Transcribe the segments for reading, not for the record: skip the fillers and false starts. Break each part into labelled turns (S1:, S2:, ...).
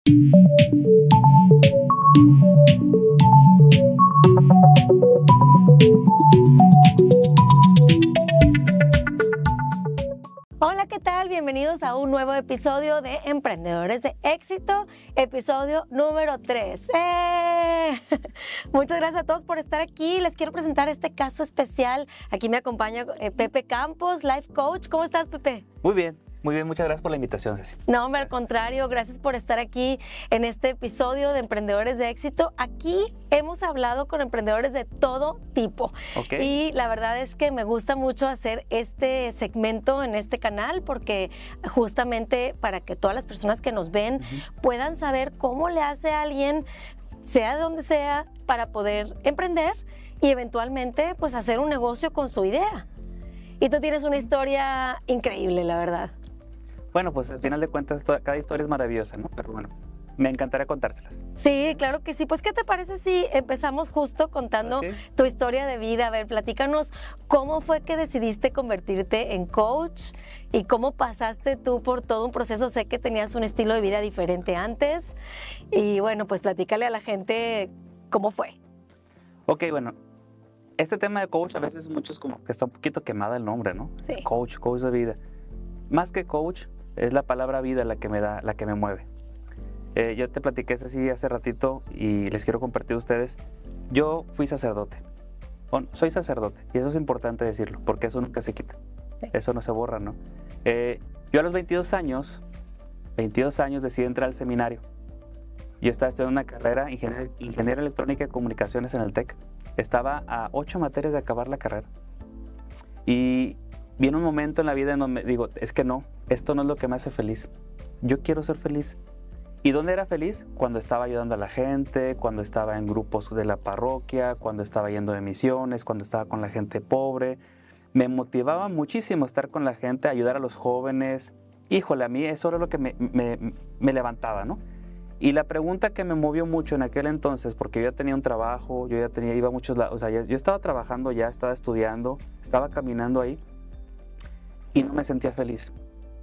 S1: Hola, ¿qué tal? Bienvenidos a un nuevo episodio de Emprendedores de Éxito, episodio número 3. Muchas gracias a todos por estar aquí. Les quiero presentar este caso especial. Aquí me acompaña Pepe Campos, Life Coach. ¿Cómo estás, Pepe?
S2: Muy bien, muchas gracias por la invitación, Ceci.
S1: No, hombre, al contrario, gracias por estar aquí en este episodio de Emprendedores de Éxito. Aquí hemos hablado con emprendedores de todo tipo. Y la verdad es que me gusta mucho hacer este segmento en este canal porque justamente para que todas las personas que nos ven puedan saber cómo le hace a alguien, sea de donde sea, para poder emprender y eventualmente pues hacer un negocio con su idea. Y tú tienes una historia increíble, la verdad.
S2: Bueno, pues al final de cuentas cada historia es maravillosa, ¿no? Pero bueno, me encantaría contárselas.
S1: Sí, claro que sí. Pues, ¿qué te parece si empezamos justo contando tu historia de vida? A ver, platícanos cómo fue que decidiste convertirte en coach y cómo pasaste tú por todo un proceso. Sé que tenías un estilo de vida diferente antes y bueno, pues platícale a la gente cómo fue.
S2: Ok, bueno, este tema de coach a veces muchos como que está un poquito quemada el nombre, ¿no?
S1: Sí.
S2: Coach de vida. Más que coach, es la palabra vida la que me mueve. Yo te platiqué así hace ratito y les quiero compartir a ustedes. Yo fui sacerdote. Bueno, soy sacerdote y eso es importante decirlo porque eso nunca se quita. Sí. Eso no se borra, ¿no? Yo a los 22 años decidí entrar al seminario. Yo estaba estudiando una carrera, Ingeniería Electrónica y Comunicaciones en el TEC. Estaba a 8 materias de acabar la carrera. Y viene un momento en la vida en donde digo, es que no, esto no es lo que me hace feliz. Yo quiero ser feliz. ¿Y dónde era feliz? Cuando estaba ayudando a la gente, cuando estaba en grupos de la parroquia, cuando estaba yendo de misiones, cuando estaba con la gente pobre. Me motivaba muchísimo estar con la gente, ayudar a los jóvenes. Híjole, a mí eso era lo que me levantaba, ¿no? Y la pregunta que me movió mucho en aquel entonces, porque yo ya tenía un trabajo, iba a muchos lados, o sea, yo estaba trabajando ya, estaba estudiando, estaba caminando ahí y no me sentía feliz.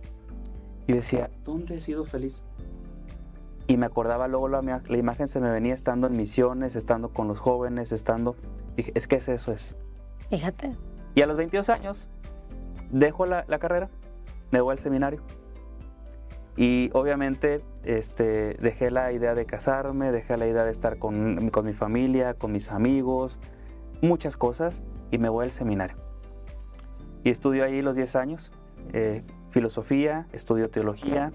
S2: Y decía, ¿dónde he sido feliz? Y me acordaba luego la imagen se me venía estando en misiones, estando con los jóvenes, dije, es que eso es.
S1: Fíjate.
S2: Y a los 22 años dejo la carrera, me voy al seminario. Y obviamente dejé la idea de casarme, dejé la idea de estar con mi familia, con mis amigos, muchas cosas, y me voy al seminario. Y estudio ahí los 10 años, filosofía, estudio teología.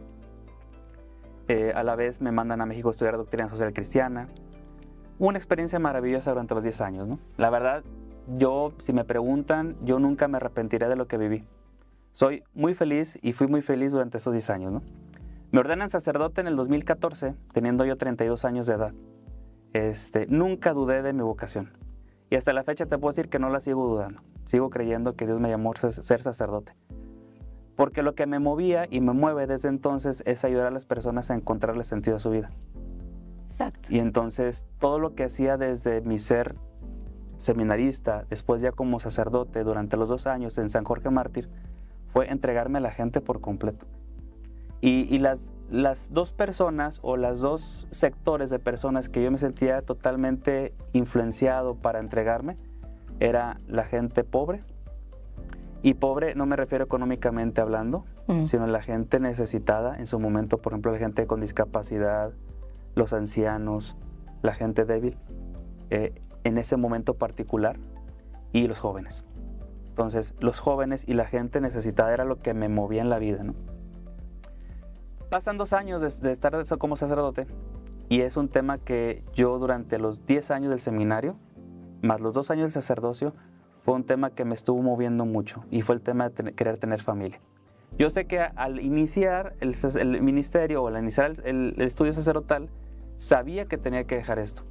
S2: A la vez me mandan a México a estudiar doctrina social cristiana. Una experiencia maravillosa durante los 10 años, ¿no? La verdad, si me preguntan, yo nunca me arrepentiré de lo que viví. Soy muy feliz y fui muy feliz durante esos 10 años, ¿no? Me ordenan sacerdote en el 2014, teniendo yo 32 años de edad. Nunca dudé de mi vocación. Y hasta la fecha te puedo decir que no la sigo dudando. Sigo creyendo que Dios me llamó a ser sacerdote. Porque lo que me movía y me mueve desde entonces es ayudar a las personas a encontrarle sentido a su vida.
S1: Exacto.
S2: Y entonces todo lo que hacía desde mi ser seminarista, después ya como sacerdote durante los 2 años en San Jorge Mártir, fue entregarme a la gente por completo. Y las dos personas o los dos sectores de personas que yo me sentía totalmente influenciado para entregarme era la gente pobre. Y pobre no me refiero económicamente hablando, sino la gente necesitada en su momento, por ejemplo, la gente con discapacidad, los ancianos, la gente débil, en ese momento particular, y los jóvenes. Entonces, los jóvenes y la gente necesitada era lo que me movía en la vida, ¿no? Pasan 2 años de estar como sacerdote, y es un tema que yo durante los 10 años del seminario, más los 2 años del sacerdocio, fue un tema que me estuvo moviendo mucho y fue el tema de querer tener familia. Yo sé que al iniciar el ministerio o al iniciar el estudio sacerdotal, sabía que tenía que dejar esto.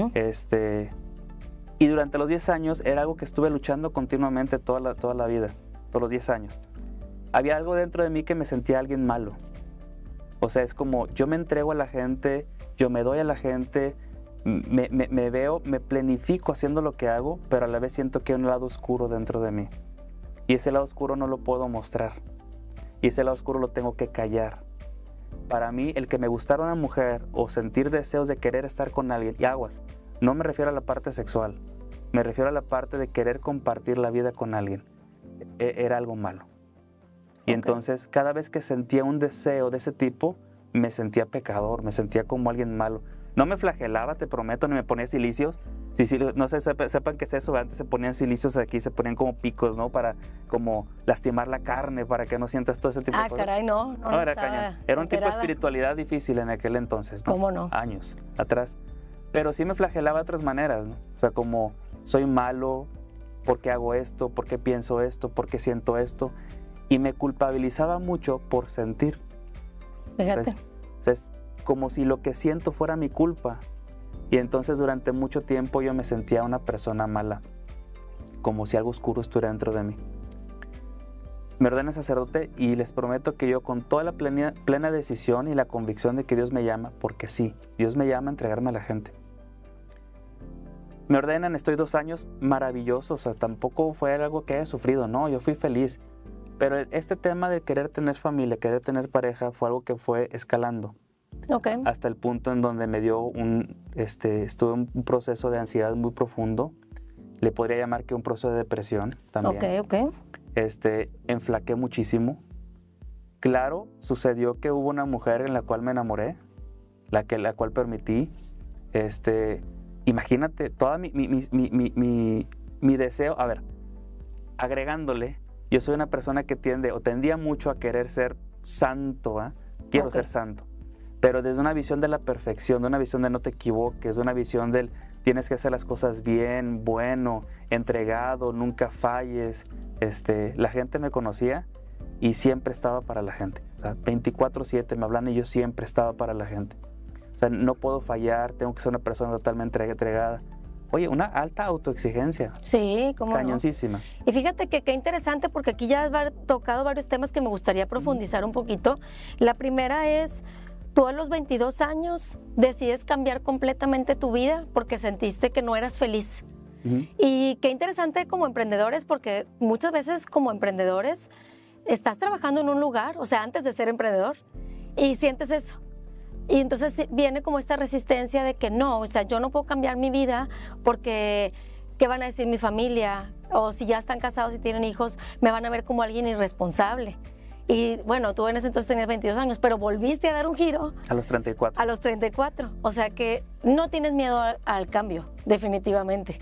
S2: Y durante los 10 años era algo que estuve luchando continuamente toda la vida, todos los 10 años. Había algo dentro de mí que me sentía alguien malo. O sea, es como yo me entrego a la gente, yo me doy a la gente, me veo, me planifico haciendo lo que hago, pero a la vez siento que hay un lado oscuro dentro de mí. Y ese lado oscuro no lo puedo mostrar. Y ese lado oscuro lo tengo que callar. para mí el que me gustara una mujer o sentir deseos de querer estar con alguien, y aguas, no me refiero a la parte sexual, me refiero a la parte de querer compartir la vida con alguien, era algo malo. Y entonces cada vez que sentía un deseo de ese tipo, me sentía pecador, me sentía como alguien malo. No me flagelaba, te prometo, ni me ponía cilicios. No sé, sepan qué es eso, antes se ponían cilicios aquí, se ponían como picos, ¿no? Para como lastimar la carne, para que no sientas todo ese tipo de cosas.
S1: Ah, caray, no
S2: era cañón. Era un tipo de espiritualidad difícil en aquel entonces, ¿no?
S1: ¿Cómo no?
S2: Años atrás. Pero sí me flagelaba de otras maneras, ¿no? O sea, como soy malo, ¿por qué hago esto? ¿Por qué pienso esto? ¿Por qué siento esto? Y me culpabilizaba mucho por sentir.
S1: Fíjate.
S2: Entonces, como si lo que siento fuera mi culpa. Y entonces durante mucho tiempo yo me sentía una persona mala, como si algo oscuro estuviera dentro de mí. Me ordené sacerdote y les prometo que yo con toda la plena decisión y la convicción de que Dios me llama, porque sí, Dios me llama a entregarme a la gente. Me ordenan, estoy 2 años maravillosos, o sea, tampoco fue algo que haya sufrido, no, yo fui feliz. Pero este tema de querer tener familia, querer tener pareja, fue algo que fue escalando.
S1: Okay.
S2: Hasta el punto en donde me dio estuve en un proceso de ansiedad muy profundo. Le podría llamar que un proceso de depresión también.
S1: Ok.
S2: Enflaqué muchísimo. Claro, sucedió que hubo una mujer en la cual me enamoré, la cual permití. Imagínate, toda mi deseo, a ver, agregándole, yo soy una persona que tendía mucho a querer ser santo, ¿eh? Quiero ser santo. Pero desde una visión de la perfección, de una visión de no te equivoques, de una visión del tienes que hacer las cosas bien, bueno, entregado, nunca falles. La gente me conocía y siempre estaba para la gente. O sea, 24/7 me hablan y yo siempre estaba para la gente. O sea, no puedo fallar, tengo que ser una persona totalmente entregada. Oye, una alta autoexigencia.
S1: Sí, cómo
S2: cañoncísima.
S1: No. Y fíjate que qué interesante, porque aquí ya has tocado varios temas que me gustaría profundizar un poquito. La primera es, tú a los 22 años decides cambiar completamente tu vida porque sentiste que no eras feliz. Y qué interesante como emprendedores, porque muchas veces como emprendedores estás trabajando en un lugar, o sea, antes de ser emprendedor, y sientes eso. Y entonces viene como esta resistencia de que no, o sea, yo no puedo cambiar mi vida porque ¿qué van a decir mi familia? O si ya están casados y tienen hijos, me van a ver como alguien irresponsable. Y bueno, tú en ese entonces tenías 22 años, pero volviste a dar un giro.
S2: A los 34.
S1: A los 34. O sea que no tienes miedo al cambio, definitivamente.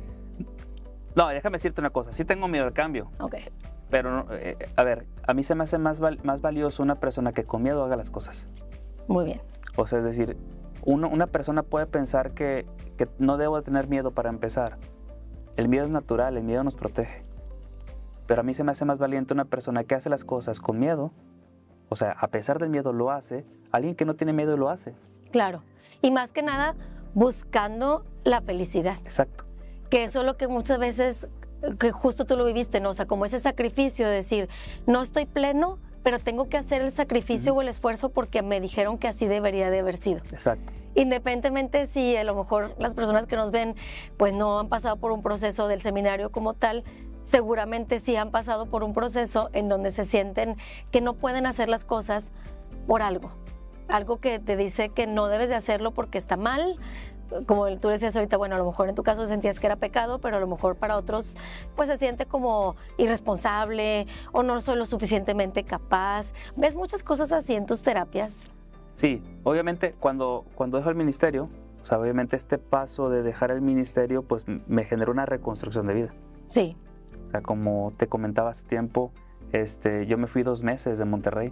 S2: No, déjame decirte una cosa, sí tengo miedo al cambio.
S1: Ok.
S2: Pero, a ver, a mí se me hace más valioso una persona que con miedo haga las cosas.
S1: Muy bien.
S2: O sea, es decir, una persona puede pensar que no debo de tener miedo para empezar. El miedo es natural, el miedo nos protege. Pero a mí se me hace más valiente una persona que hace las cosas con miedo, o sea, a pesar del miedo lo hace, alguien que no tiene miedo lo hace.
S1: Claro. Y más que nada, buscando la felicidad.
S2: Exacto.
S1: Que eso es lo que muchas veces, que justo tú lo viviste, ¿no? O sea, como ese sacrificio de decir, no estoy pleno, pero tengo que hacer el sacrificio o el esfuerzo porque me dijeron que así debería de haber sido.
S2: Exacto.
S1: Independientemente si a lo mejor las personas que nos ven pues no han pasado por un proceso del seminario como tal, seguramente sí han pasado por un proceso en donde se sienten que no pueden hacer las cosas por algo que te dice que no debes de hacerlo porque está mal. Como tú decías ahorita, bueno, a lo mejor en tu caso sentías que era pecado, pero a lo mejor para otros pues se siente como irresponsable o no soy lo suficientemente capaz. ¿Ves muchas cosas así en tus terapias?
S2: Sí, obviamente cuando dejo el ministerio, o sea, obviamente este paso de dejar el ministerio pues me generó una reconstrucción de vida.
S1: Sí.
S2: O sea, como te comentaba hace tiempo, yo me fui 2 meses de Monterrey.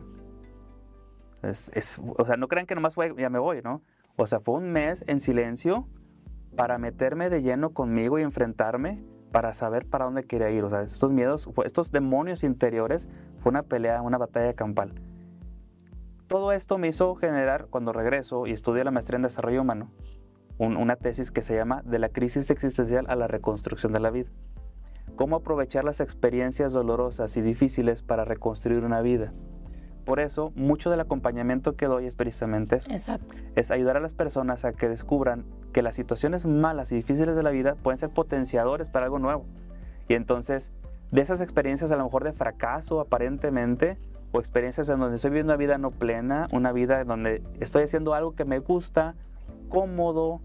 S2: O sea, no crean que nomás ya me voy, ¿no? O sea, fue 1 mes en silencio para meterme de lleno conmigo y enfrentarme para saber para dónde quería ir. O sea, estos miedos, estos demonios interiores, fue una pelea, una batalla campal. Todo esto me hizo generar, cuando regreso y estudié la maestría en desarrollo humano, una tesis que se llama De la crisis existencial a la reconstrucción de la vida. Cómo aprovechar las experiencias dolorosas y difíciles para reconstruir una vida. Por eso, mucho del acompañamiento que doy es precisamente eso.
S1: Exacto.
S2: Es ayudar a las personas a que descubran que las situaciones malas y difíciles de la vida pueden ser potenciadores para algo nuevo. Y entonces, de esas experiencias a lo mejor de fracaso aparentemente, o experiencias en donde estoy viviendo una vida no plena, una vida en donde estoy haciendo algo que me gusta, cómodo,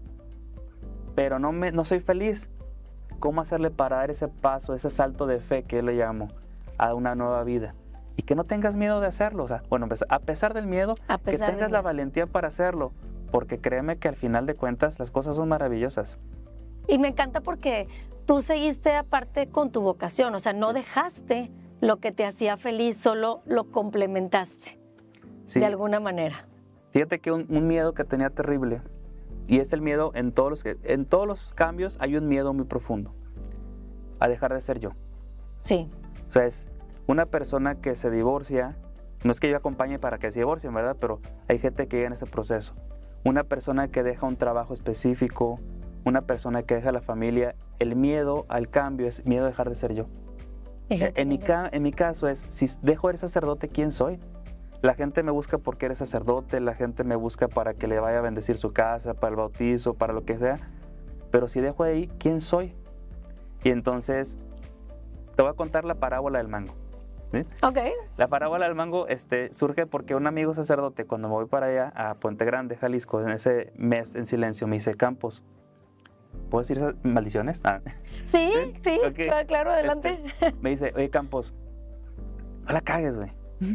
S2: pero no soy feliz. ¿Cómo hacerle para dar ese paso, ese salto de fe que yo le llamo a una nueva vida? Y que no tengas miedo de hacerlo. O sea, bueno, pues, a pesar del miedo, que tengas la valentía para hacerlo. Porque créeme que al final de cuentas las cosas son maravillosas.
S1: Y me encanta porque tú seguiste aparte con tu vocación. O sea, no dejaste lo que te hacía feliz, solo lo complementaste de alguna manera.
S2: Fíjate que un miedo que tenía terrible, y es el miedo en todos los cambios hay un miedo muy profundo a dejar de ser yo.
S1: Sí.
S2: O sea, es una persona que se divorcia, no es que yo acompañe para que se divorcien, ¿verdad? Pero hay gente que llega en ese proceso. Una persona que deja un trabajo específico, una persona que deja la familia, el miedo al cambio es miedo a dejar de ser yo. En mi caso es, si dejo de ser sacerdote, ¿quién soy? La gente me busca porque eres sacerdote, la gente me busca para que le vaya a bendecir su casa, para el bautizo, para lo que sea. Pero si dejo de ahí, ¿quién soy? Y entonces, te voy a contar la parábola del mango. ¿Sí?
S1: Ok.
S2: La parábola del mango surge porque un amigo sacerdote, cuando me voy para allá, a Puente Grande, Jalisco, en ese mes en silencio, me dice, Campos, ¿puedo decir esas maldiciones? Ah.
S1: Sí, okay. Claro, adelante.
S2: Me dice, oye, Campos, no la cagues, güey.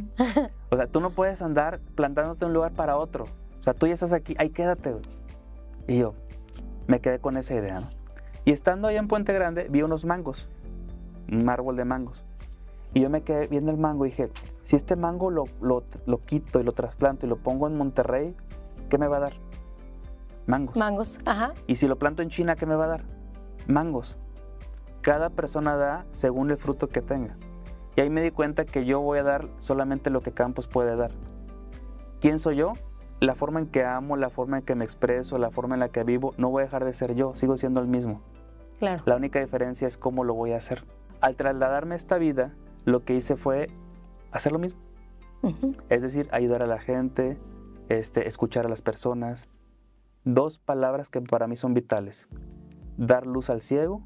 S2: O sea, tú no puedes andar plantándote de un lugar para otro. O sea, tú ya estás aquí, ahí quédate, güey. Y yo me quedé con esa idea, ¿no? Y estando allá en Puente Grande, vi unos mangos, un árbol de mangos. Y yo me quedé viendo el mango y dije, si este mango lo quito y lo trasplanto y lo pongo en Monterrey, ¿qué me va a dar? Mangos.
S1: Mangos, ajá.
S2: Y si lo planto en China, ¿qué me va a dar? Mangos. Cada persona da según el fruto que tenga. Y ahí me di cuenta que yo voy a dar solamente lo que Campos puede dar. ¿Quién soy yo? La forma en que amo, la forma en que me expreso, la forma en la que vivo, no voy a dejar de ser yo, sigo siendo el mismo.
S1: Claro.
S2: La única diferencia es cómo lo voy a hacer. Al trasladarme a esta vida, lo que hice fue hacer lo mismo. Es decir, ayudar a la gente, escuchar a las personas. Dos palabras que para mí son vitales. Dar luz al ciego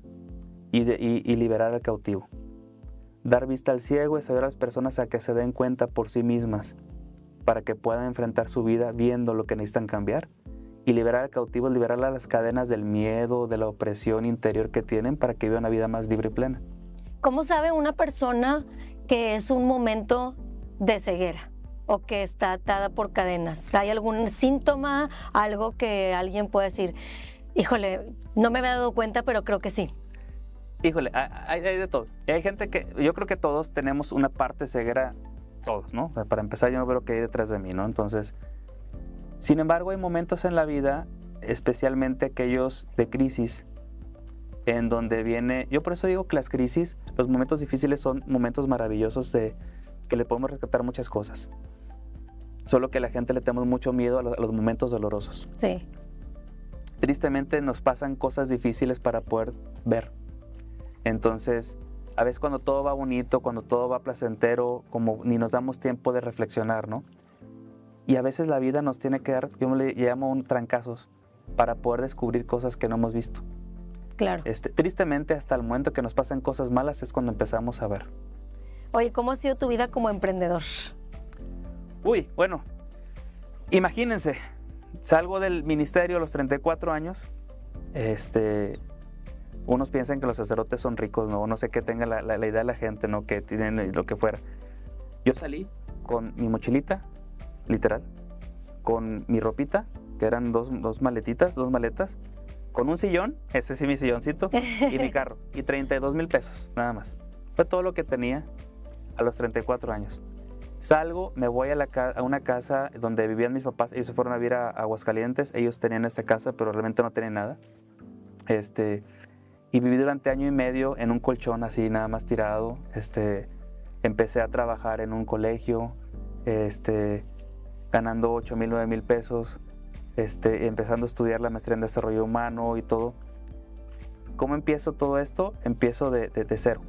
S2: y liberar al cautivo. Dar vista al ciego es ayudar a las personas a que se den cuenta por sí mismas para que puedan enfrentar su vida viendo lo que necesitan cambiar. Y liberar al cautivo es liberar las cadenas del miedo, de la opresión interior que tienen para que vivan una vida más libre y plena.
S1: ¿Cómo sabe una persona que es un momento de ceguera o que está atada por cadenas? ¿Hay algún síntoma, algo que alguien puede decir, híjole, no me había dado cuenta, pero creo que sí?
S2: Híjole, hay de todo. Hay gente que, yo creo que todos tenemos una parte ceguera, todos, ¿no? Para empezar, yo no veo que hay detrás de mí, ¿no? Entonces, sin embargo, hay momentos en la vida, especialmente aquellos de crisis, en donde viene, yo por eso digo que las crisis, los momentos difíciles son momentos maravillosos que le podemos rescatar muchas cosas. Solo que a la gente le tenemos mucho miedo a los momentos dolorosos.
S1: Sí.
S2: Tristemente nos pasan cosas difíciles para poder ver. Entonces, a veces cuando todo va bonito, cuando todo va placentero, como ni nos damos tiempo de reflexionar, ¿no? Y a veces la vida nos tiene que dar, yo le llamo trancazos, para poder descubrir cosas que no hemos visto.
S1: Claro.
S2: Tristemente, hasta el momento que nos pasan cosas malas es cuando empezamos a ver.
S1: Oye, ¿cómo ha sido tu vida como emprendedor?
S2: Uy, bueno, imagínense, salgo del ministerio a los 34 años, unos piensan que los sacerdotes son ricos, no sé qué tenga la idea de la gente, ¿no? Que tienen lo que fuera. Yo salí con mi mochilita, literal, con mi ropita, que eran dos maletas, con un sillón, ese sí mi silloncito, y mi carro, y 32,000 pesos, nada más. Fue todo lo que tenía a los 34 años. Salgo, me voy a una casa donde vivían mis papás, ellos se fueron a vivir a Aguascalientes, ellos tenían esta casa, pero realmente no tenían nada. Y viví durante año y medio en un colchón así, nada más tirado. Empecé a trabajar en un colegio, ganando 8,000, 9,000 pesos, empezando a estudiar la maestría en desarrollo humano y todo. ¿Cómo empiezo todo esto? Empiezo de cero.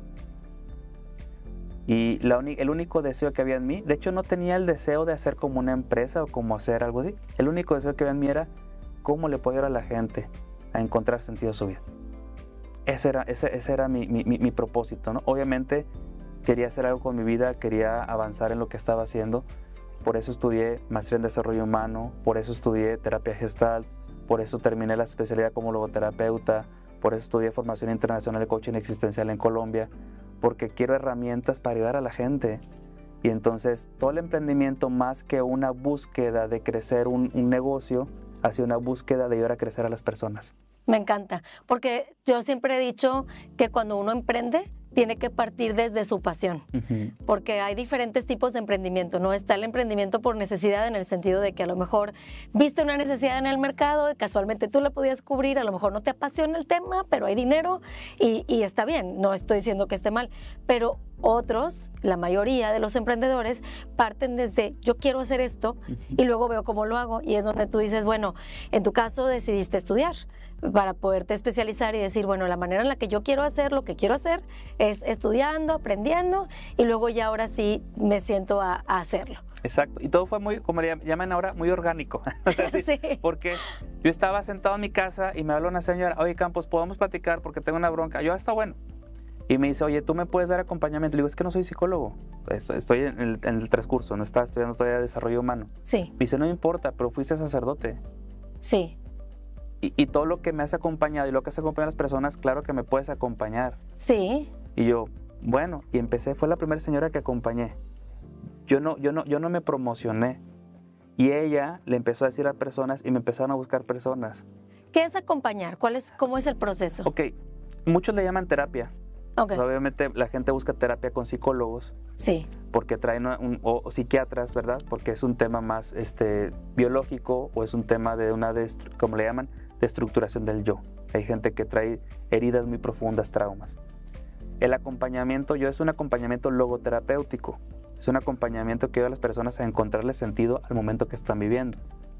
S2: Y el único deseo que había en mí, de hecho no tenía el deseo de hacer como una empresa o como hacer algo así. El único deseo que había en mí era cómo le puedo ayudar a la gente a encontrar sentido a su vida. Ese era mi propósito, ¿no? Obviamente quería hacer algo con mi vida, quería avanzar en lo que estaba haciendo. Por eso estudié maestría en desarrollo humano, por eso estudié terapia Gestalt, por eso terminé la especialidad como logoterapeuta, por eso estudié formación internacional de coaching existencial en Colombia, porque quiero herramientas para ayudar a la gente. Y entonces todo el emprendimiento, más que una búsqueda de crecer un negocio, ha sido una búsqueda de ayudar a crecer a las personas.
S1: Me encanta, porque yo siempre he dicho que cuando uno emprende, tiene que partir desde su pasión, porque hay diferentes tipos de emprendimiento, ¿no? Está el emprendimiento por necesidad, en el sentido de que a lo mejor viste una necesidad en el mercado y casualmente tú la podías cubrir, a lo mejor no te apasiona el tema, pero hay dinero y está bien, no estoy diciendo que esté mal, pero otros, la mayoría de los emprendedores, parten desde yo quiero hacer esto y luego veo cómo lo hago, y es donde tú dices, bueno, en tu caso decidiste estudiar para poderte especializar y decir, bueno, la manera en la que yo quiero hacer lo que quiero hacer es estudiando, aprendiendo, y luego ya ahora sí me siento a hacerlo.
S2: Exacto, y todo fue muy, como le llaman ahora, muy orgánico. Sí. Porque yo estaba sentado en mi casa y me habló una señora, oye Campos, ¿podemos platicar? Porque tengo una bronca. Yo, está bueno. Y me dice, oye, ¿tú me puedes dar acompañamiento? Le digo, es que no soy psicólogo, estoy en el transcurso, no estaba estudiando todavía desarrollo humano.
S1: Sí.
S2: Me dice, no importa, pero fuiste sacerdote.
S1: Sí.
S2: Y todo lo que me has acompañado y lo que has acompañado a las personas, claro que me puedes acompañar.
S1: Sí.
S2: Y yo, bueno, y empecé, fue la primera señora que acompañé. Yo no me promocioné. Y ella le empezó a decir a personas y me empezaron a buscar personas.
S1: ¿Qué es acompañar? ¿Cómo es el proceso?
S2: Ok, muchos le llaman terapia.
S1: Okay.
S2: Pues obviamente la gente busca terapia con psicólogos.
S1: Sí.
S2: Porque traen o psiquiatras, ¿verdad? Porque es un tema más biológico, o es un tema de como le llaman, de estructuración del yo. Hay gente que trae heridas muy profundas, traumas. El acompañamiento, es un acompañamiento logoterapéutico. Es un acompañamiento que ayuda a las personas a encontrarle sentido al momento que están viviendo.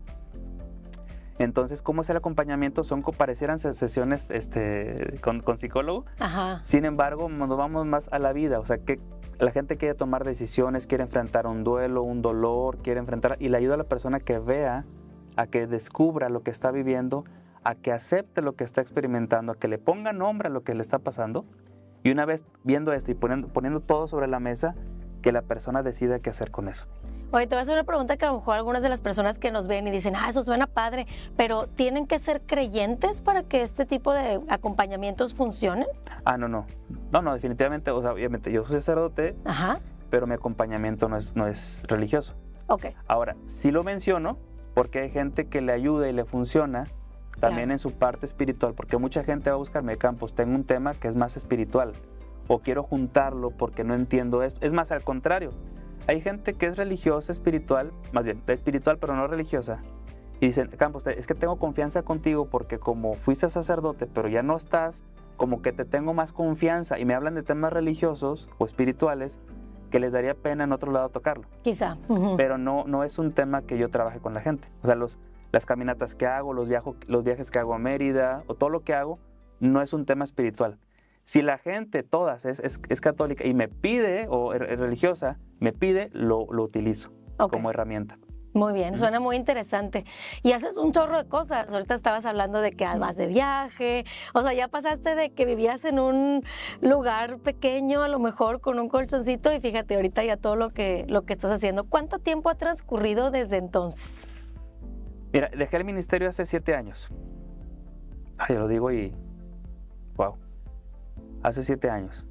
S2: Entonces, ¿cómo es el acompañamiento? Parecieran sesiones con psicólogo.
S1: Ajá.
S2: Sin embargo, nos vamos más a la vida. O sea, que la gente quiere tomar decisiones, quiere enfrentar un duelo, un dolor, quiere enfrentar, y le ayuda a la persona que vea, a que descubra lo que está viviendo, a que acepte lo que está experimentando, a que le ponga nombre a lo que le está pasando. Y una vez viendo esto y poniendo todo sobre la mesa, que la persona decida qué hacer con eso.
S1: Oye, te voy a hacer una pregunta que a lo mejor algunas de las personas que nos ven y dicen, eso suena padre, pero ¿tienen que ser creyentes para que este tipo de acompañamientos funcionen?
S2: No, definitivamente, o sea, obviamente yo soy sacerdote,
S1: ajá,
S2: pero mi acompañamiento no es religioso.
S1: Ok.
S2: Ahora, sí lo menciono porque hay gente que le ayuda y le funciona también, claro, en su parte espiritual, porque mucha gente va a buscarme, Campos, tengo un tema que es más espiritual, o quiero juntarlo porque no entiendo esto. Es más, al contrario, hay gente que es religiosa, espiritual, más bien, espiritual pero no religiosa, y dicen, Campos, es que tengo confianza contigo porque como fuiste sacerdote pero ya no estás, como que te tengo más confianza, y me hablan de temas religiosos o espirituales que les daría pena en otro lado tocarlo.
S1: Quizá.
S2: Pero no es un tema que yo trabaje con la gente. O sea, las caminatas que hago, los viajes que hago a Mérida, o todo lo que hago, no es un tema espiritual. Si la gente, todas, es católica y me pide, o es religiosa, me pide, lo utilizo como herramienta.
S1: Muy bien, suena muy interesante. Y haces un chorro de cosas. Ahorita estabas hablando de que vas de viaje, o sea, ya pasaste de que vivías en un lugar pequeño, a lo mejor con un colchoncito, y fíjate ahorita ya todo lo que estás haciendo. ¿Cuánto tiempo ha transcurrido desde entonces?
S2: Mira, dejé el ministerio hace 7 años. Ay, lo digo y... wow. Hace 7 años.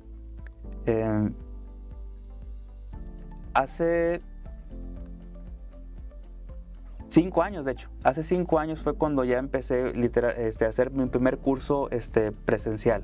S2: Hace 5 años, de hecho. Hace 5 años fue cuando ya empecé a hacer mi primer curso presencial.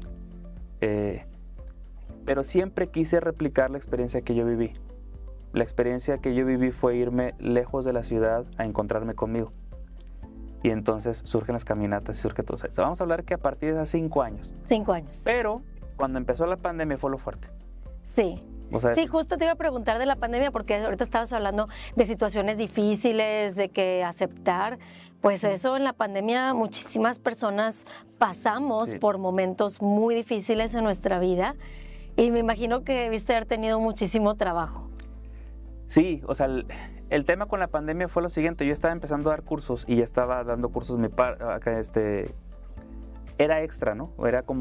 S2: Pero siempre quise replicar la experiencia que yo viví. La experiencia que yo viví fue irme lejos de la ciudad a encontrarme conmigo. Y entonces surgen las caminatas y surge todo eso. Vamos a hablar que a partir de hace 5 años.
S1: 5 años.
S2: Pero cuando empezó la pandemia fue lo fuerte.
S1: Sí. O sea, sí, justo te iba a preguntar de la pandemia, porque ahorita estabas hablando de situaciones difíciles, de que aceptar, pues eso en la pandemia muchísimas personas pasamos por momentos muy difíciles en nuestra vida, y me imagino que debiste haber tenido muchísimo trabajo.
S2: Sí, o sea, el tema con la pandemia fue lo siguiente. Yo estaba empezando a dar cursos y ya estaba dando cursos era extra, ¿no?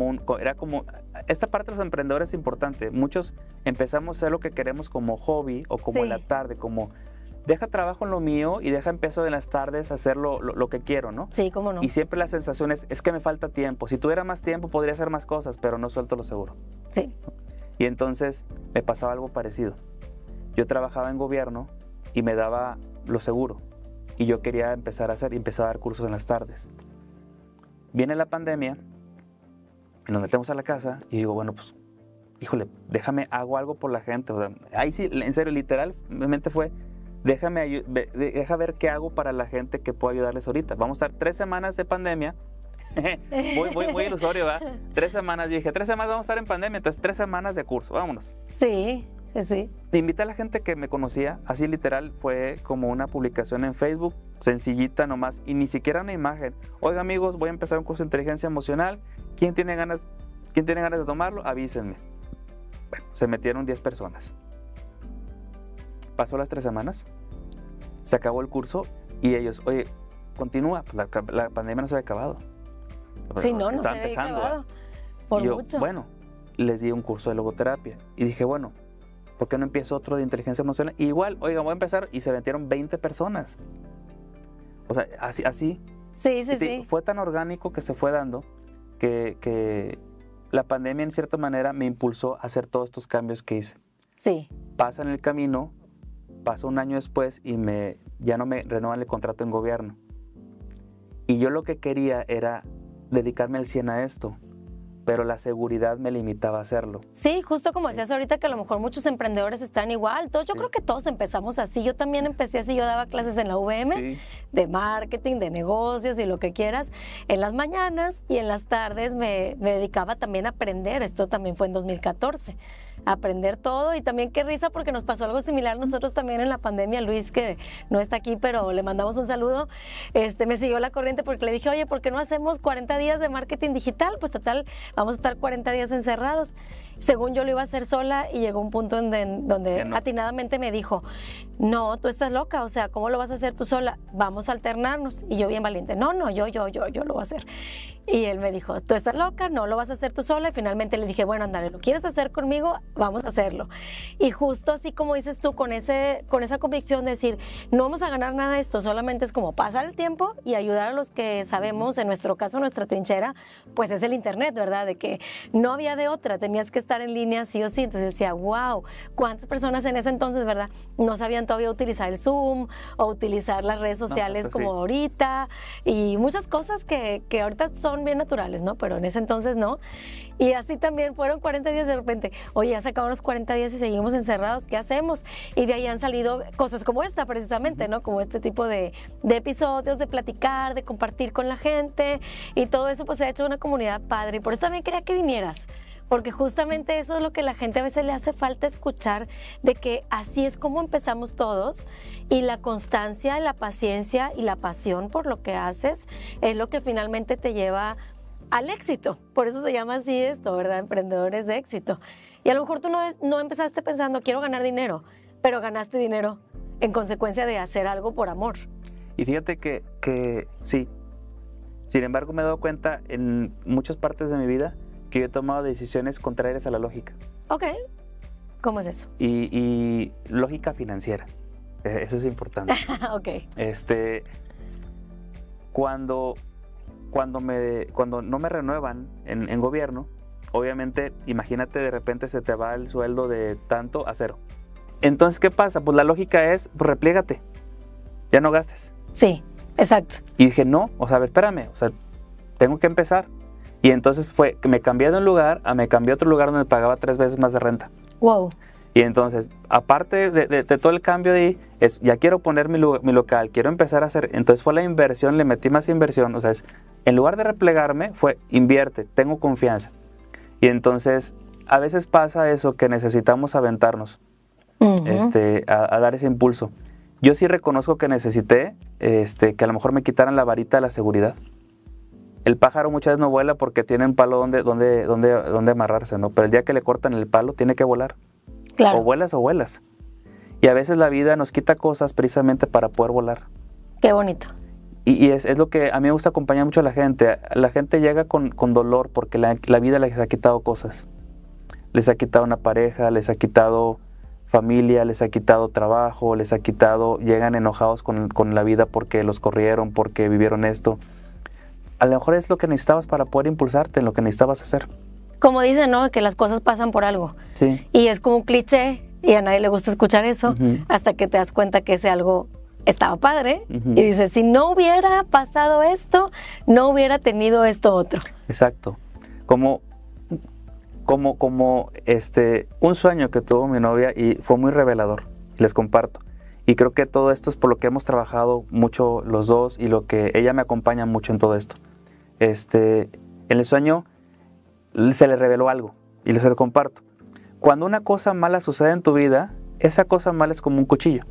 S2: Esta parte de los emprendedores es importante. Muchos empezamos a hacer lo que queremos como hobby o como en la tarde, como deja trabajo en lo mío y deja empiezo en las tardes a hacer lo que quiero, ¿no?
S1: Sí, cómo no.
S2: Y siempre la sensación es que me falta tiempo. Si tuviera más tiempo podría hacer más cosas, pero no suelto lo seguro.
S1: Sí.
S2: Y entonces me pasaba algo parecido. Yo trabajaba en gobierno y me daba lo seguro. Y yo quería empezar a dar cursos en las tardes. Viene la pandemia, y nos metemos a la casa y digo, bueno, pues, híjole, hago algo por la gente. O sea, ahí sí, en serio, literalmente fue, deja ver qué hago para la gente que puedo ayudarles ahorita. Vamos a estar 3 semanas de pandemia. muy ilusorio, ¿verdad? 3 semanas, yo dije, 3 semanas vamos a estar en pandemia, entonces 3 semanas de curso, vámonos.
S1: Sí.
S2: Invité a la gente que me conocía, así literal, fue como una publicación en Facebook, sencillita nomás, y ni siquiera una imagen. Oiga amigos, voy a empezar un curso de inteligencia emocional, ¿quién tiene ganas de tomarlo? Avísenme. Bueno, se metieron 10 personas. Pasó las 3 semanas, se acabó el curso y ellos, oye, continúa, pues la pandemia no se había acabado.
S1: Sí, no se había acabado, por
S2: y yo,
S1: mucho.
S2: Bueno, les di un curso de logoterapia y dije, bueno, ¿por qué no empiezo otro de inteligencia emocional? Y igual, oiga, voy a empezar y se metieron 20 personas. O sea, así.
S1: Sí.
S2: Fue tan orgánico que se fue dando que la pandemia en cierta manera me impulsó a hacer todos estos cambios que hice.
S1: Sí.
S2: Pasa en el camino, pasa un año después y ya no me renuevan el contrato en gobierno. Y yo lo que quería era dedicarme al 100 a esto, pero la seguridad me limitaba a hacerlo.
S1: Sí, justo como decías ahorita que a lo mejor muchos emprendedores están igual. Yo creo que todos empezamos así. Yo también empecé así. Yo daba clases en la UVM de marketing, de negocios y lo que quieras en las mañanas, y en las tardes me dedicaba también a aprender. Esto también fue en 2014. Aprender todo, y también qué risa porque nos pasó algo similar nosotros también en la pandemia. Luis, que no está aquí, pero le mandamos un saludo, me siguió la corriente porque le dije, oye, ¿por qué no hacemos 40 días de marketing digital? Pues total, vamos a estar 40 días encerrados. Según yo lo iba a hacer sola, y llegó un punto donde atinadamente me dijo, no, tú estás loca, o sea, ¿cómo lo vas a hacer tú sola? Vamos a alternarnos. Y yo bien valiente, no, yo lo voy a hacer. Y él me dijo, tú estás loca, no lo vas a hacer tú sola. Y finalmente le dije, bueno, ándale, ¿lo quieres hacer conmigo? Vamos a hacerlo. Y justo así como dices tú, con esa convicción de decir, no vamos a ganar nada de esto, solamente es como pasar el tiempo y ayudar a los que sabemos, en nuestro caso, nuestra trinchera, pues es el internet, ¿verdad? De que no había de otra, tenías que estar en línea sí o sí. Entonces yo decía, wow, ¿cuántas personas en ese entonces, verdad, no sabían todavía utilizar el Zoom o utilizar las redes sociales como ahorita? Y muchas cosas que ahorita son bien naturales, ¿no? Pero en ese entonces no. Y así también fueron 40 días de repente. Oye, ya se acabaron los 40 días y seguimos encerrados, ¿qué hacemos? Y de ahí han salido cosas como esta precisamente, ¿no? Como este tipo de episodios, de platicar, de compartir con la gente, y todo eso pues se ha hecho una comunidad padre. Y por eso también quería que vinieras, porque justamente eso es lo que la gente a veces le hace falta escuchar, de que así es como empezamos todos, y la constancia, la paciencia y la pasión por lo que haces es lo que finalmente te lleva al éxito. Por eso se llama así esto, ¿verdad? Emprendedores de éxito. Y a lo mejor tú no empezaste pensando, quiero ganar dinero, pero ganaste dinero en consecuencia de hacer algo por amor.
S2: Y fíjate que sí. Sin embargo, me he dado cuenta en muchas partes de mi vida que yo he tomado decisiones contrarias a la lógica.
S1: Ok. ¿Cómo es eso?
S2: Y lógica financiera. Eso es importante.
S1: Ok.
S2: Cuando no me renuevan en gobierno, obviamente, imagínate, de repente se te va el sueldo de tanto a 0. Entonces, ¿qué pasa? Pues la lógica es, pues repliégate, ya no gastes.
S1: Sí, exacto.
S2: Y dije, no, o sea, a ver, espérame, o sea, tengo que empezar. Y entonces fue que me cambié de un lugar me cambié a otro lugar donde pagaba 3 veces más de renta.
S1: Wow.
S2: Y entonces, aparte de todo el cambio de ahí, ya quiero poner mi local, quiero empezar a hacer. Entonces fue la inversión, le metí más inversión. O sea, en lugar de replegarme, fue invierte, tengo confianza. Y entonces, a veces pasa eso, que necesitamos aventarnos a dar ese impulso. Yo sí reconozco que necesité que a lo mejor me quitaran la varita de la seguridad. El pájaro muchas veces no vuela porque tiene un palo donde amarrarse, ¿no? Pero el día que le cortan el palo, tiene que volar.
S1: Claro.
S2: O vuelas. Y a veces la vida nos quita cosas precisamente para poder volar.
S1: Qué bonito.
S2: Y es lo que a mí me gusta acompañar mucho a la gente. La gente llega con dolor porque la vida les ha quitado cosas. Les ha quitado una pareja, les ha quitado familia, les ha quitado trabajo, les ha quitado... Llegan enojados con la vida porque los corrieron, porque vivieron esto. A lo mejor es lo que necesitabas para poder impulsarte en lo que necesitabas hacer.
S1: Como dicen, ¿no? Que las cosas pasan por algo.
S2: Sí.
S1: Y es como un cliché y a nadie le gusta escuchar eso hasta que te das cuenta que ese algo estaba padre y dices, si no hubiera pasado esto, no hubiera tenido esto otro.
S2: Exacto. Como un sueño que tuvo mi novia y fue muy revelador, les comparto. Y creo que todo esto es por lo que hemos trabajado mucho los dos y lo que ella me acompaña mucho en todo esto. En el sueño se le reveló algo y les lo comparto. Cuando una cosa mala sucede en tu vida, esa cosa mala es como un cuchillo.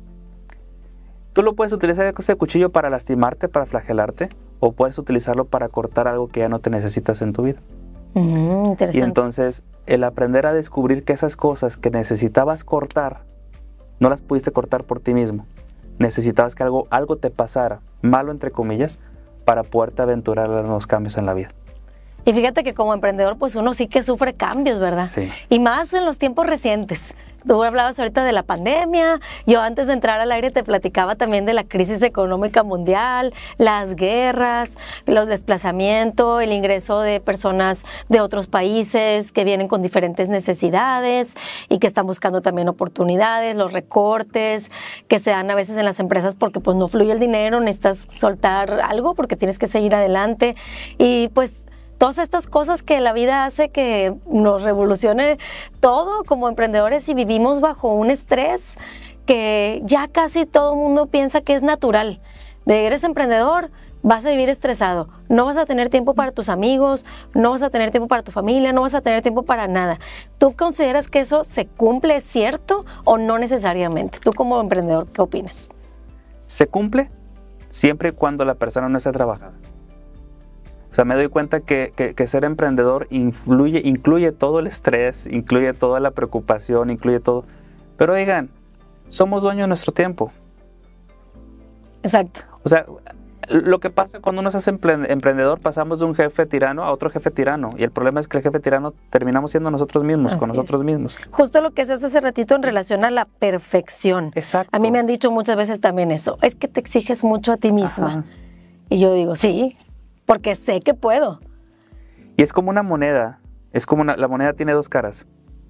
S2: Tú lo puedes utilizar ese cuchillo para lastimarte, para flagelarte, o puedes utilizarlo para cortar algo que ya no te necesitas en tu vida.
S1: Interesante.
S2: Y entonces, el aprender a descubrir que esas cosas que necesitabas cortar, no las pudiste cortar por ti mismo. Necesitabas que algo te pasara, malo entre comillas, para poderte aventurar a los cambios en la vida.
S1: Y fíjate que como emprendedor, pues uno sí que sufre cambios, ¿verdad?
S2: Sí.
S1: Y más en los tiempos recientes. Tú hablabas ahorita de la pandemia, yo antes de entrar al aire te platicaba también de la crisis económica mundial, las guerras, los desplazamientos, el ingreso de personas de otros países que vienen con diferentes necesidades y que están buscando también oportunidades, los recortes que se dan a veces en las empresas porque pues no fluye el dinero, necesitas soltar algo porque tienes que seguir adelante y pues todas estas cosas que la vida hace que nos revolucione todo como emprendedores y vivimos bajo un estrés que ya casi todo el mundo piensa que es natural. De eres emprendedor, vas a vivir estresado, no vas a tener tiempo para tus amigos, no vas a tener tiempo para tu familia, no vas a tener tiempo para nada. ¿Tú consideras que eso se cumple, es cierto o no necesariamente? Tú como emprendedor, ¿qué opinas?
S2: Se cumple siempre y cuando la persona no esté trabajando. O sea, me doy cuenta que ser emprendedor incluye todo el estrés, incluye toda la preocupación, incluye todo. Pero oigan, somos dueños de nuestro tiempo.
S1: Exacto.
S2: O sea, lo que pasa cuando uno se hace emprendedor, pasamos de un jefe tirano a otro jefe tirano. Y el problema es que el jefe tirano terminamos siendo nosotros mismos, con nosotros mismos.
S1: Justo lo que haces hace ratito en relación a la perfección.
S2: Exacto.
S1: A mí me han dicho muchas veces también eso. Es que te exiges mucho a ti misma.
S2: Ajá.
S1: Y yo digo, sí, porque sé que puedo.
S2: Y es como una moneda. La moneda tiene dos caras.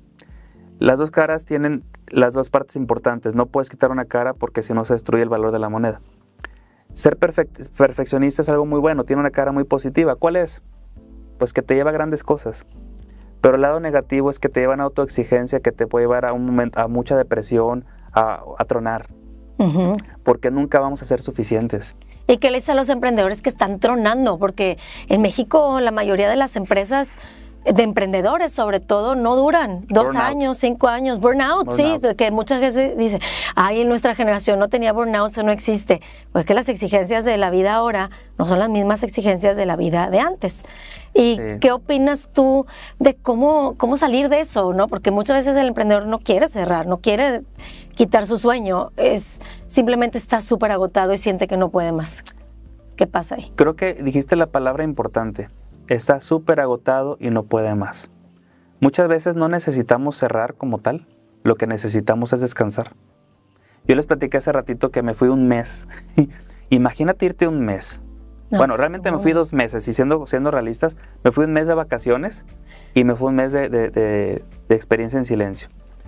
S2: Las dos caras tienen las dos partes importantes. No puedes quitar una cara porque si no se destruye el valor de la moneda. Ser perfeccionista es algo muy bueno, tiene una cara muy positiva. ¿Cuál es? Pues que te lleva a grandes cosas. Pero el lado negativo es que te lleva a una autoexigencia que te puede llevar a mucha depresión, a tronar. Porque nunca vamos a ser suficientes.
S1: ¿Y qué le dice a los emprendedores que están tronando? Porque en México la mayoría de las empresas de emprendedores sobre todo no duran 2 años, 5 años. Burnout, sí, que mucha gente dice, ay, en nuestra generación no tenía burnout, eso no existe. Pues que las exigencias de la vida ahora no son las mismas exigencias de la vida de antes. ¿Y qué opinas tú de cómo salir de eso, no? Porque muchas veces el emprendedor no quiere cerrar, no quiere quitar su sueño, simplemente está súper agotado y siente que no puede más. ¿Qué pasa ahí?
S2: Creo que dijiste la palabra importante. Está súper agotado y no puede más. Muchas veces no necesitamos cerrar como tal, lo que necesitamos es descansar. Yo les platiqué hace ratito que me fui un mes. Imagínate irte un mes. No, bueno, realmente me fui 2 meses y siendo realistas, me fui un mes de vacaciones y me fui un mes de experiencia en silencio.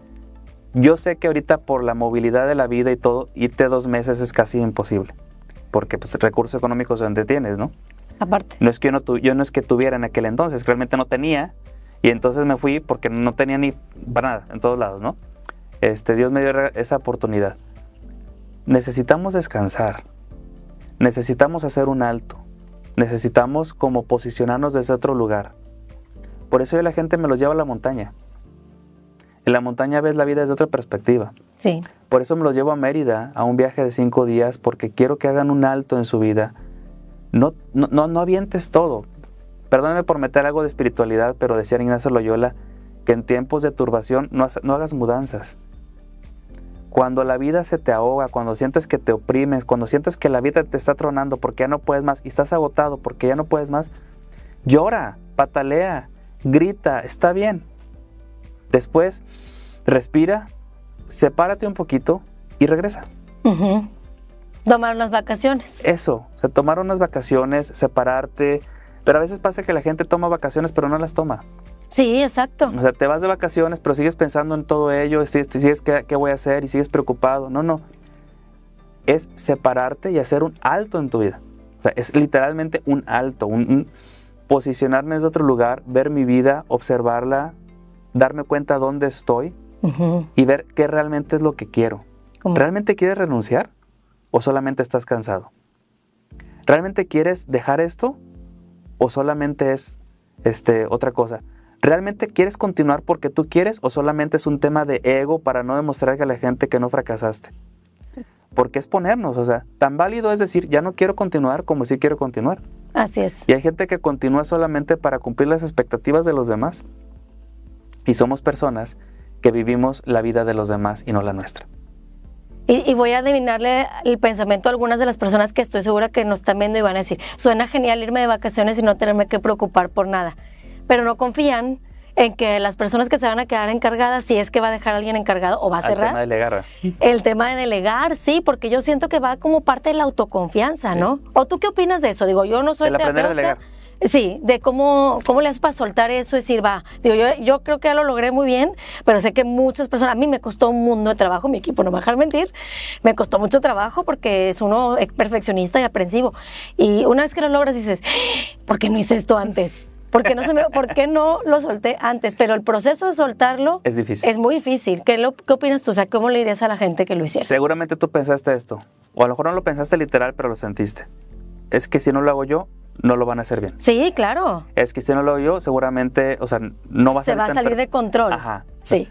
S2: Yo sé que ahorita por la movilidad de la vida y todo, irte 2 meses es casi imposible, porque pues recursos económicos donde tienes, ¿no?
S1: Aparte.
S2: No es que yo no es que tuviera en aquel entonces, realmente no tenía, y entonces me fui porque no tenía ni para nada, en todos lados, ¿no? Dios me dio esa oportunidad. Necesitamos descansar, necesitamos hacer un alto, necesitamos como posicionarnos desde otro lugar. Por eso yo la gente me los lleva a la montaña. En la montaña ves la vida desde otra perspectiva.
S1: Sí.
S2: Por eso me los llevo a Mérida, a un viaje de 5 días, porque quiero que hagan un alto en su vida. No avientes todo. Perdóname por meter algo de espiritualidad, pero decía Ignacio Loyola que en tiempos de turbación no hagas mudanzas. Cuando la vida se te ahoga, cuando sientes que te oprimes, cuando sientes que la vida te está tronando porque ya no puedes más y estás agotado porque ya no puedes más, llora, patalea, grita, está bien. Después, respira, sepárate un poquito y regresa.
S1: Tomar unas vacaciones.
S2: Eso, o sea, tomar unas vacaciones, separarte, pero a veces pasa que la gente toma vacaciones pero no las toma.
S1: Sí, exacto.
S2: O sea, te vas de vacaciones pero sigues pensando en todo ello, sigues qué voy a hacer y sigues preocupado. No, es separarte y hacer un alto en tu vida. O sea, es literalmente un alto, un posicionarme desde otro lugar, ver mi vida, observarla, darme cuenta dónde estoy y ver qué realmente es lo que quiero.
S1: ¿Cómo?
S2: ¿Realmente quieres renunciar o solamente estás cansado? ¿Realmente quieres dejar esto o solamente es otra cosa? ¿Realmente quieres continuar porque tú quieres o solamente es un tema de ego para no demostrarle a la gente que no fracasaste? Porque es ponernos, o sea, tan válido es decir, ya no quiero continuar como sí quiero continuar.
S1: Así es.
S2: Y hay gente que continúa solamente para cumplir las expectativas de los demás. Y somos personas que vivimos la vida de los demás y no la nuestra.
S1: Y voy a adivinarle el pensamiento a algunas de las personas que estoy segura que nos están viendo y van a decir, suena genial irme de vacaciones y no tenerme que preocupar por nada. Pero no confían en que las personas que se van a quedar encargadas, si es que va a dejar a alguien encargado o va a cerrar.
S2: El tema de delegar.
S1: El tema de delegar, sí, porque yo siento que va como parte de la autoconfianza, sí. ¿No? ¿O tú qué opinas de eso? Digo, yo no soy terapeuta.
S2: Aprender a delegar.
S1: Sí, de cómo le haces para soltar eso y decir, va, digo, yo creo que ya lo logré muy bien, pero sé que muchas personas, a mí me costó un mundo de trabajo, mi equipo no me va a dejar mentir, me costó mucho trabajo porque es uno perfeccionista y aprensivo. Y una vez que lo logras dices, ¿por qué no hice esto antes? ¿Por qué no lo solté antes? Pero el proceso de soltarlo
S2: es difícil.
S1: Es muy difícil. ¿Qué opinas tú? O sea, ¿cómo le dirías a la gente que lo hiciera?
S2: Seguramente tú pensaste esto, o a lo mejor no lo pensaste literal, pero lo sentiste. Es que si no lo hago yo, no lo van a hacer bien.
S1: Sí, claro.
S2: Es que si no lo hago yo, seguramente, o sea, no va a
S1: Se va a salir de control.
S2: Ajá.
S1: Sí.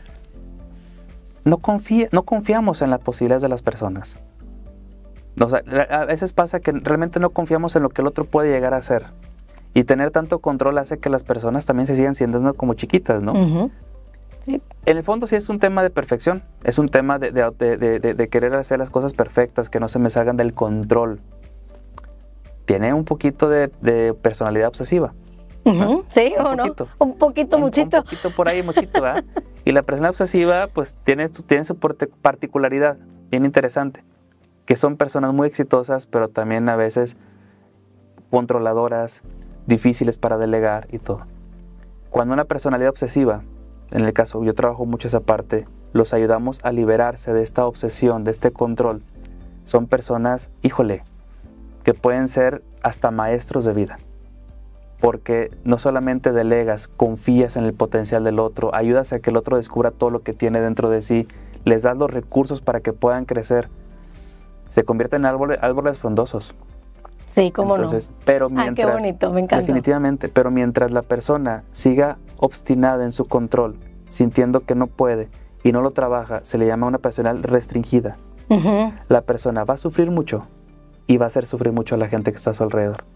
S2: No confiamos en las posibilidades de las personas. O sea, a veces pasa que realmente no confiamos en lo que el otro puede llegar a hacer. Y tener tanto control hace que las personas también se sigan sintiendo como chiquitas, ¿no? Sí. En el fondo sí es un tema de perfección. Es un tema de querer hacer las cosas perfectas, que no se me salgan del control. Tiene un poquito de personalidad obsesiva. ¿No?
S1: Sí, ¿o no? Un poquito, muchito.
S2: Un poquito por ahí, muchito, ¿verdad? Y la personalidad obsesiva, pues, tiene su particularidad bien interesante, que son personas muy exitosas, pero también a veces controladoras, difíciles para delegar y todo. Cuando una personalidad obsesiva, en el caso, yo trabajo mucho esa parte, los ayudamos a liberarse de esta obsesión, de este control. Son personas, híjole, que pueden ser hasta maestros de vida. Porque no solamente delegas, confías en el potencial del otro, ayudas a que el otro descubra todo lo que tiene dentro de sí, les das los recursos para que puedan crecer. Se convierten en árboles frondosos.
S1: Sí, cómo no.
S2: Pero mientras,
S1: qué bonito, me encanta.
S2: Definitivamente, pero mientras la persona siga obstinada en su control, sintiendo que no puede y no lo trabaja, se le llama una personalidad restringida. La persona va a sufrir mucho y va a hacer sufrir mucho a la gente que está a su alrededor.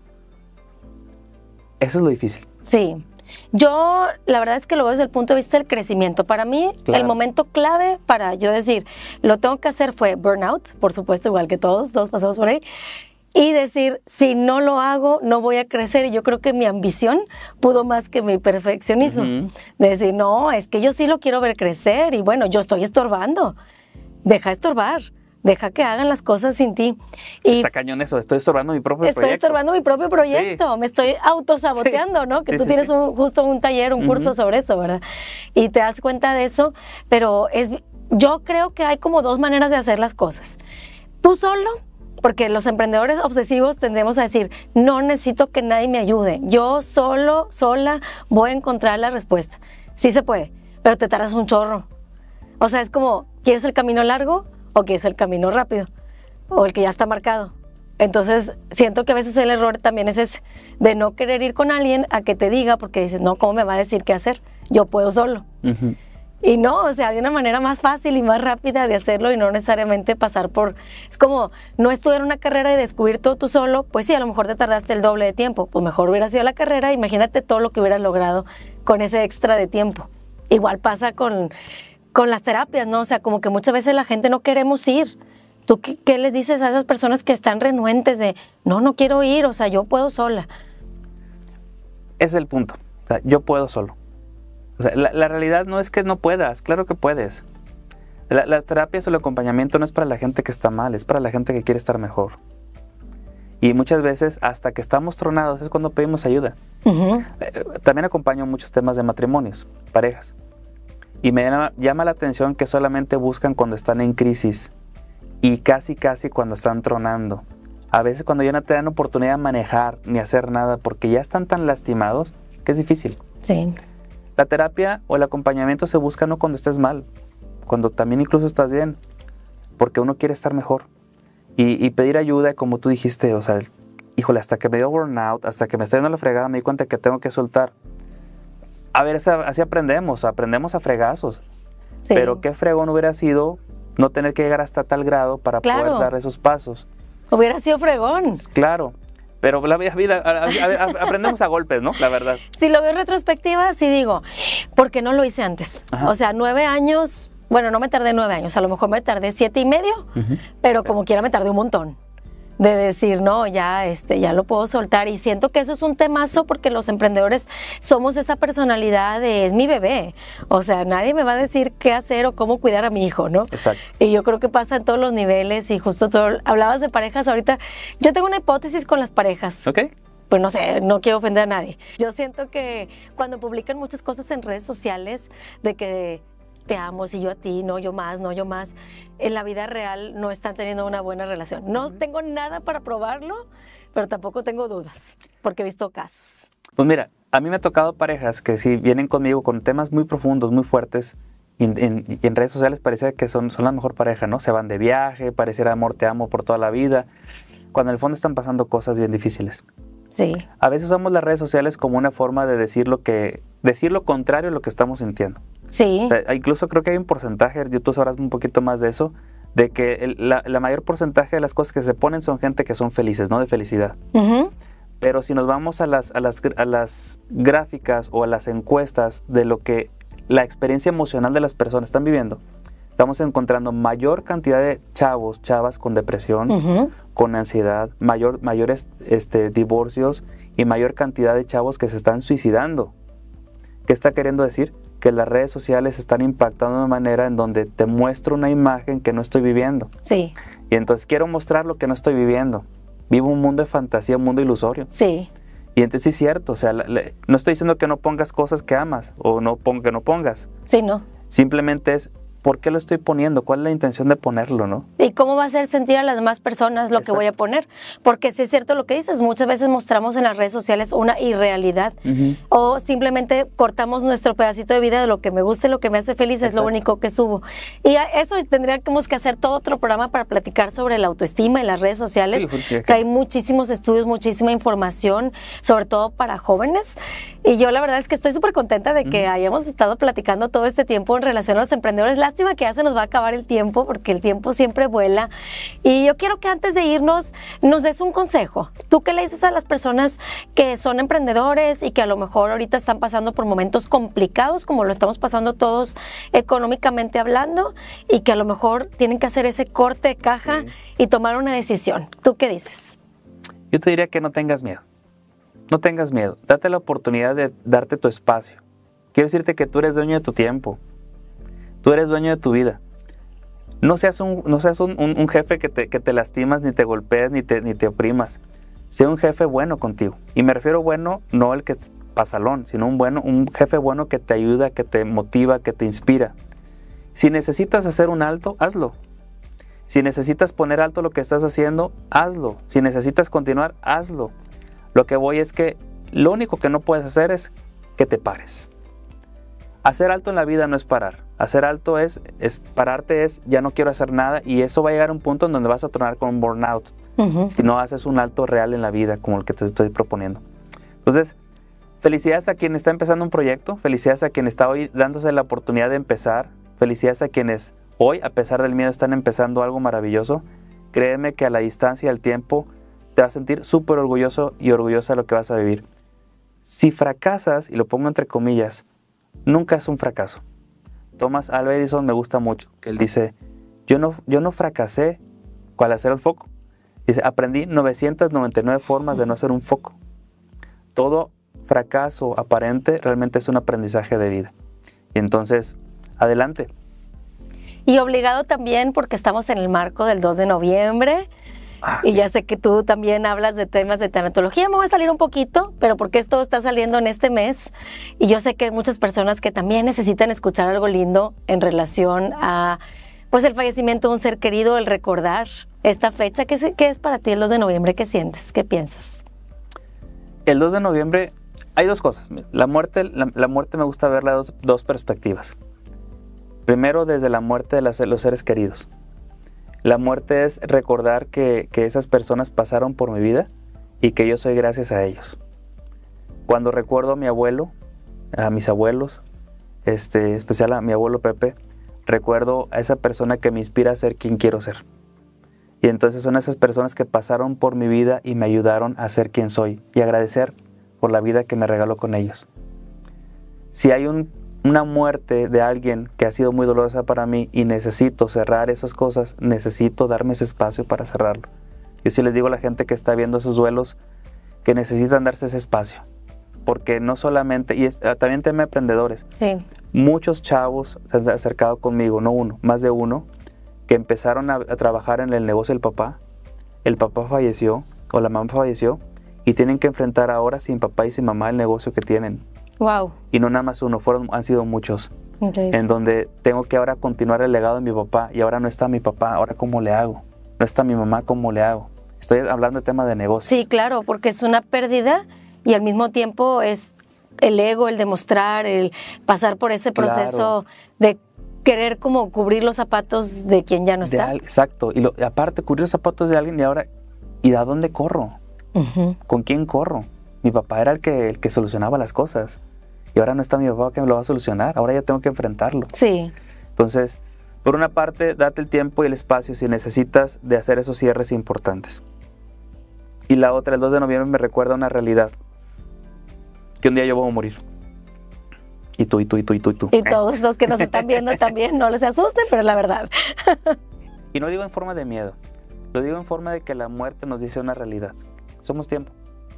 S2: Eso es lo difícil.
S1: Sí. Yo, la verdad es que lo veo desde el punto de vista del crecimiento. Para mí, claro, el momento clave para yo decir, lo tengo que hacer fue burnout, por supuesto, igual que todos pasamos por ahí. Y decir, si no lo hago, no voy a crecer. Y yo creo que mi ambición pudo más que mi perfeccionismo. De decir, no, es que yo sí lo quiero ver crecer. Y bueno, yo estoy estorbando. Deja estorbar. Deja que hagan las cosas sin ti. Y
S2: está cañón eso, estoy estorbando mi propio proyecto.
S1: Estoy estorbando mi propio proyecto. Sí. Me estoy autosaboteando, ¿no? Que tú tienes justo un taller, un curso sobre eso, ¿verdad? Y te das cuenta de eso. Pero yo creo que hay como dos maneras de hacer las cosas. Tú solo. Porque los obsesivos tendemos a decir, no necesito que nadie me ayude. Yo sola voy a encontrar la respuesta. Sí se puede, pero te tardas un chorro. O sea, es como, ¿quieres el camino largo o quieres el camino rápido? O el que ya está marcado. Entonces, siento que a veces el error también es ese, de no querer ir con alguien a que te diga, porque dices, no, ¿cómo me va a decir qué hacer? Yo puedo solo. Y no, o sea, hay una manera más fácil y más rápida de hacerlo y no necesariamente pasar por... Es como no estudiar una carrera y descubrir todo tú solo, pues sí, a lo mejor te tardaste el doble de tiempo, pues mejor hubiera sido la carrera, imagínate todo lo que hubieras logrado con ese extra de tiempo. Igual pasa con con las terapias, ¿no? O sea, como que muchas veces la gente no queremos ir. ¿Tú qué les dices a esas personas que están renuentes de, no quiero ir, o sea, yo puedo sola?
S2: Es el punto. O sea, yo puedo solo. O sea, la realidad no es que no puedas, claro que puedes. Las terapias o el acompañamiento no es para la gente que está mal, es para la gente que quiere estar mejor. Y muchas veces, hasta que estamos tronados, es cuando pedimos ayuda. También acompaño muchos temas de matrimonios, parejas. Y me llama la atención que solamente buscan cuando están en crisis y casi cuando están tronando. A veces cuando ya no te dan oportunidad de manejar ni hacer nada porque ya están tan lastimados que es difícil.
S1: Sí.
S2: La terapia o el acompañamiento se busca no cuando estés mal, cuando también incluso estás bien, porque uno quiere estar mejor. Y pedir ayuda, como tú dijiste, o sea, híjole, hasta que me dio burnout, hasta que me está yendo la fregada, me di cuenta que tengo que soltar. A ver, así aprendemos a fregazos. Sí. Pero qué fregón hubiera sido no tener que llegar hasta tal grado para poder dar esos pasos.
S1: Hubiera sido fregón.
S2: Claro, pero la vida aprendemos a golpes, ¿no? La verdad.
S1: Si lo veo en retrospectiva, sí digo, ¿por qué no lo hice antes? Ajá. O sea, 9 años... Bueno, no me tardé 9 años, a lo mejor me tardé 7 y medio, pero como quiera me tardé un montón de decir, no, ya lo puedo soltar. Y siento que eso es un temazo porque los emprendedores somos esa personalidad de, es mi bebé. O sea, nadie me va a decir qué hacer o cómo cuidar a mi hijo, ¿no?
S2: Exacto.
S1: Y yo creo que pasa en todos los niveles y justo hablabas de parejas ahorita. Yo tengo una hipótesis con las parejas.
S2: Ok.
S1: Pues no sé, no quiero ofender a nadie. Yo siento que cuando publican muchas cosas en redes sociales de que te amo, si yo a ti, no yo más, en la vida real no están teniendo una buena relación. No tengo nada para probarlo, pero tampoco tengo dudas, porque he visto casos.
S2: Pues mira, a mí me ha tocado parejas que sí vienen conmigo con temas muy profundos, muy fuertes, y en redes sociales parece que son la mejor pareja, ¿no? Se van de viaje, pareciera amor, te amo por toda la vida, cuando en el fondo están pasando cosas bien difíciles.
S1: Sí.
S2: A veces usamos las redes sociales como una forma de decir lo contrario a lo que estamos sintiendo.
S1: Sí.
S2: O sea, incluso creo que hay un porcentaje, tú sabrás un poquito más de eso, de que la mayor porcentaje de las cosas que se ponen son gente que son felices, ¿no? De felicidad. Pero si nos vamos a las gráficas o a las encuestas de lo que la experiencia emocional de las personas están viviendo, estamos encontrando mayor cantidad de chavas con depresión, con ansiedad, mayores divorcios y mayor cantidad de chavos que se están suicidando. ¿Qué está queriendo decir? Que las redes sociales están impactando de una manera en donde te muestro una imagen que no estoy viviendo.
S1: Sí.
S2: Y entonces quiero mostrar lo que no estoy viviendo. Vivo un mundo de fantasía, un mundo ilusorio.
S1: Sí.
S2: Y entonces sí es cierto, o sea, no estoy diciendo que no pongas cosas que amas o que no pongas.
S1: Sí, no.
S2: Simplemente es, ¿por qué lo estoy poniendo? ¿Cuál es la intención de ponerlo, no?
S1: ¿Y cómo va a hacer sentir a las demás personas lo que voy a poner? Porque sí es cierto lo que dices, muchas veces mostramos en las redes sociales una irrealidad o simplemente cortamos nuestro pedacito de vida de lo que me gusta y lo que me hace feliz. Es lo único que subo. Y eso tendríamos que hacer todo otro programa para platicar sobre la autoestima en las redes sociales, que hay muchísimos estudios, muchísima información, sobre todo para jóvenes. Y yo la verdad es que estoy súper contenta de que hayamos estado platicando todo este tiempo en relación a los emprendedores. Lástima que ya se nos va a acabar el tiempo, porque el tiempo siempre vuela. Y yo quiero que antes de irnos nos des un consejo. ¿Tú qué le dices a las personas que son emprendedores y que a lo mejor ahorita están pasando por momentos complicados, como lo estamos pasando todos económicamente hablando, y que a lo mejor tienen que hacer ese corte de caja y tomar una decisión? ¿Tú qué dices?
S2: Yo te diría que no tengas miedo. No tengas miedo. Date la oportunidad de darte tu espacio. Quiero decirte que tú eres dueño de tu tiempo. Tú eres dueño de tu vida. No seas un jefe que te lastimas, ni te golpees, ni te oprimas. Sé un jefe bueno contigo. Y me refiero bueno, no el que es pasalón, sino un jefe bueno que te ayuda, que te motiva, que te inspira. Si necesitas hacer un alto, hazlo. Si necesitas poner alto lo que estás haciendo, hazlo. Si necesitas continuar, hazlo. Lo que voy es que lo único que no puedes hacer es que te pares. Hacer alto en la vida no es parar. Hacer alto pararte es ya no quiero hacer nada, y eso va a llegar a un punto en donde vas a tronar con un burnout. Si no haces un alto real en la vida como el que te estoy proponiendo. Entonces, felicidades a quien está empezando un proyecto, felicidades a quien está hoy dándose la oportunidad de empezar, felicidades a quienes hoy, a pesar del miedo, están empezando algo maravilloso. Créeme que a la distancia y al tiempo te vas a sentir súper orgulloso y orgullosa de lo que vas a vivir. Si fracasas, y lo pongo entre comillas, nunca es un fracaso. Thomas Alva Edison me gusta mucho, que él dice, yo no fracasé al hacer el foco. Dice, aprendí 999 formas de no hacer un foco. Todo fracaso aparente realmente es un aprendizaje de vida. Y entonces, adelante.
S1: Y obligado también porque estamos en el marco del 2 de noviembre. Y ya sé que tú también hablas de temas de tanatología. Me voy a salir un poquito, pero porque esto está saliendo en este mes. Y yo sé que hay muchas personas que también necesitan escuchar algo lindo en relación a pues el fallecimiento de un ser querido, el recordar esta fecha. ¿Qué es para ti el 2 de noviembre? ¿Qué sientes? ¿Qué piensas?
S2: El 2 de noviembre hay dos cosas. La muerte me gusta verla de dos perspectivas. Primero, desde la muerte de los seres queridos. La muerte es recordar que esas personas pasaron por mi vida y que yo soy gracias a ellos. Cuando recuerdo a mi abuelo, a mis abuelos, especial a mi abuelo Pepe, recuerdo a esa persona que me inspira a ser quien quiero ser. Y entonces son esas personas que pasaron por mi vida y me ayudaron a ser quien soy y agradecer por la vida que me regaló con ellos. Si hay una muerte de alguien que ha sido muy dolorosa para mí y necesito cerrar esas cosas, necesito darme ese espacio para cerrarlo. Yo sí les digo a la gente que está viendo esos duelos que necesitan darse ese espacio, porque no solamente, y también tema de emprendedores, sí. Muchos chavos se han acercado conmigo, no uno, más de uno, que empezaron a trabajar en el negocio del papá, el papá falleció o la mamá falleció y tienen que enfrentar ahora sin papá y sin mamá el negocio que tienen.
S1: Wow.
S2: Y no nada más uno, han sido muchos. Okay. En donde tengo que ahora continuar el legado de mi papá y ahora no está mi papá, ahora ¿cómo le hago? No está mi mamá, ¿cómo le hago? Estoy hablando de tema de negocio.
S1: Sí, claro, porque es una pérdida y al mismo tiempo es el ego, el demostrar, el pasar por ese proceso, claro, de querer como cubrir los zapatos de quien ya no está.
S2: Exacto, y aparte cubrir los zapatos de alguien y ahora, ¿y a dónde corro? ¿Con quién corro? Mi papá era el que solucionaba las cosas y ahora no está mi papá que me lo va a solucionar, ahora ya tengo que enfrentarlo.
S1: Sí.
S2: Entonces, por una parte, date el tiempo y el espacio si necesitas de hacer esos cierres importantes. Y la otra, el 2 de noviembre me recuerda una realidad, que un día yo voy a morir. Y tú.
S1: Y todos los que nos están viendo también, no les asusten, pero es la verdad.
S2: Y no digo en forma de miedo, lo digo en forma de que la muerte nos dice una realidad. Somos tiempo.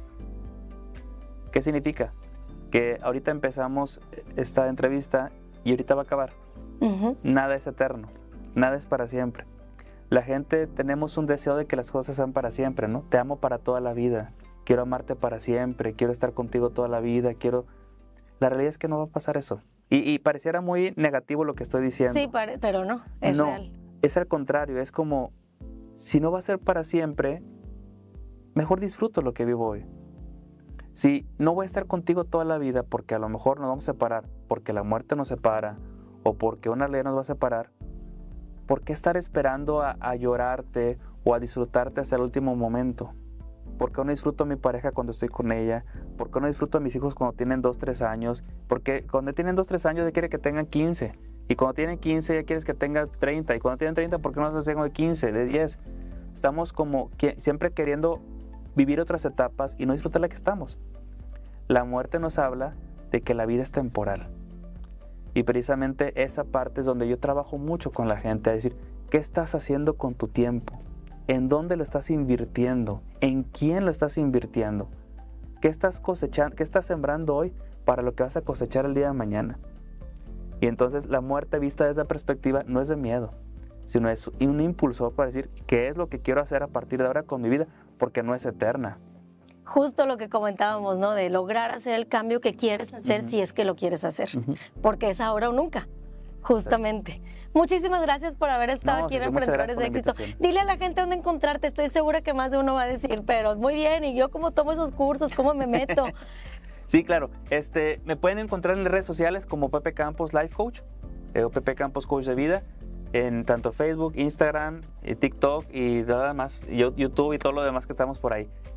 S2: ¿Qué significa? Que ahorita empezamos esta entrevista y ahorita va a acabar. Nada es eterno, nada es para siempre. La gente tenemos un deseo de que las cosas sean para siempre, ¿no? Te amo para toda la vida, quiero amarte para siempre, quiero estar contigo toda la vida, La realidad es que no va a pasar eso. Y pareciera muy negativo lo que estoy diciendo.
S1: Sí, pero no, es real.
S2: Es al contrario, es como, si no va a ser para siempre, mejor disfruto lo que vivo hoy. Si no voy a estar contigo toda la vida porque a lo mejor nos vamos a separar, porque la muerte nos separa o porque una ley nos va a separar, ¿por qué estar esperando a llorarte o a disfrutarte hasta el último momento? ¿Por qué no disfruto a mi pareja cuando estoy con ella? ¿Por qué no disfruto a mis hijos cuando tienen 2, 3 años? Porque cuando tienen 2, 3 años ya quiere que tengan 15. Y cuando tienen 15 ya quieres que tengan 30. Y cuando tienen 30, ¿por qué no los tengo de 15, de 10? Estamos como siempre queriendo vivir otras etapas y no disfrutar la que estamos. La muerte nos habla de que la vida es temporal. Y precisamente esa parte es donde yo trabajo mucho con la gente, a decir, ¿qué estás haciendo con tu tiempo? ¿En dónde lo estás invirtiendo? ¿En quién lo estás invirtiendo? ¿Qué estás cosechando? ¿Qué estás sembrando hoy para lo que vas a cosechar el día de mañana? Y entonces la muerte vista desde esa perspectiva no es de miedo, sino es un impulsor para decir qué es lo que quiero hacer a partir de ahora con mi vida, porque no es eterna.
S1: Justo lo que comentábamos, ¿no? De lograr hacer el cambio que quieres hacer, si es que lo quieres hacer, porque es ahora o nunca, justamente. Sí. Muchísimas gracias por haber estado aquí en Emprendedores de Éxito. Dile a la gente dónde encontrarte, estoy segura que más de uno va a decir, pero muy bien, ¿y yo cómo tomo esos cursos? ¿Cómo me meto?
S2: Sí, claro. Me pueden encontrar en redes sociales como Pepe Campos Life Coach, o Pepe Campos Coach de Vida, en tanto Facebook, Instagram, TikTok y nada más, YouTube y todo lo demás que estamos por ahí.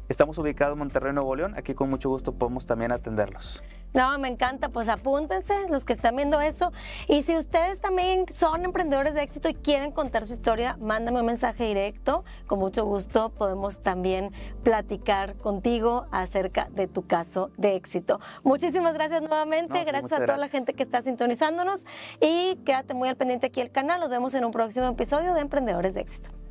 S2: Estamos ubicados en Monterrey, Nuevo León. Aquí con mucho gusto podemos también atenderlos.
S1: No, me encanta, pues apúntense los que están viendo eso. Y si ustedes también son emprendedores de éxito y quieren contar su historia, mándame un mensaje directo. Con mucho gusto podemos también platicar contigo acerca de tu caso de éxito. Muchísimas gracias nuevamente, gracias a toda la gente que está sintonizándonos y quédate muy al pendiente aquí del canal. Nos vemos en un próximo episodio de Emprendedores de Éxito.